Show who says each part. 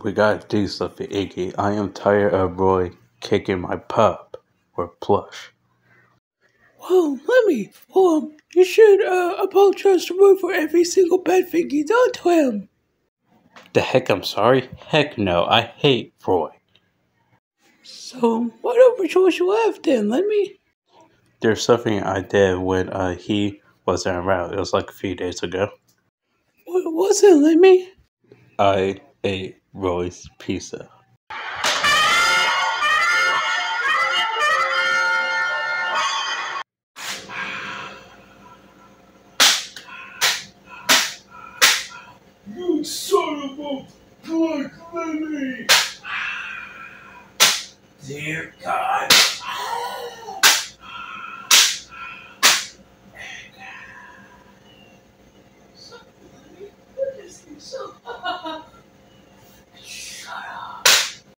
Speaker 1: We gotta do something, Iggy. I am tired of Roy kicking my pup or plush.
Speaker 2: Well, Lemmy, you should apologize to Roy for every single bad thing you done to him.
Speaker 1: The heck, I'm sorry? Heck no, I hate Roy.
Speaker 2: So, whatever choice you have then, Lemmy?
Speaker 1: There's something I did when he wasn't around. It was like a few days ago.
Speaker 2: What was it, Lemmy?
Speaker 1: I ate Roy's pizza.
Speaker 2: You son of a black Lemmy! Dear God.